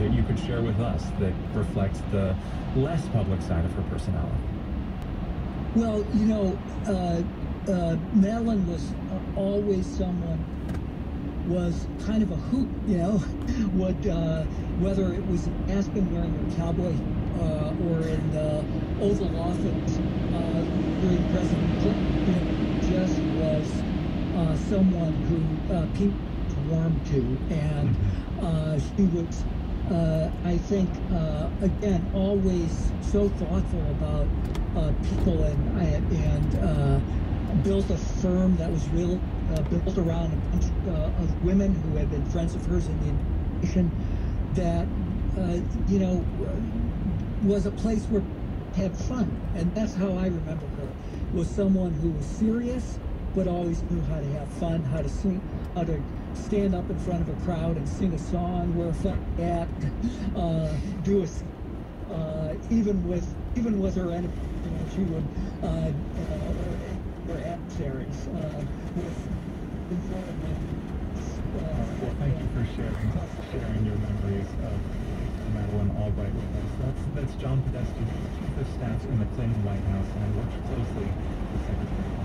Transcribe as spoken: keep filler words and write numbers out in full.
that you could share with us that reflects the less public side of her personality? Well, you know, uh, uh, Madeline was uh, always someone was kind of a hoot, you know, would, uh, whether it was in Aspen wearing her cowboy uh, or in the Oval Office uh, during President Clinton, you know, just was uh, someone who uh, people warmed to, and uh, she was, uh, I think, uh, again, always so thoughtful about uh, people, and and uh, built a firm that was really uh, built around a bunch uh, of women who had been friends of hers in the administration, that uh, you know was a place where had fun, and that's how I remember her. Was someone who was serious, but always knew how to have fun, how to sing, how to stand up in front of a crowd and sing a song, wear a fun hat, uh, do a, uh, even with even with her enemies, you know, she would uh, uh, her adversaries uh, with in front of them. Uh, well, thank you for sharing sharing your memories of Madeleine Albright with us. That's that's John Podesta, Chief of Staff in the Clinton White House, and I worked closely with Secretary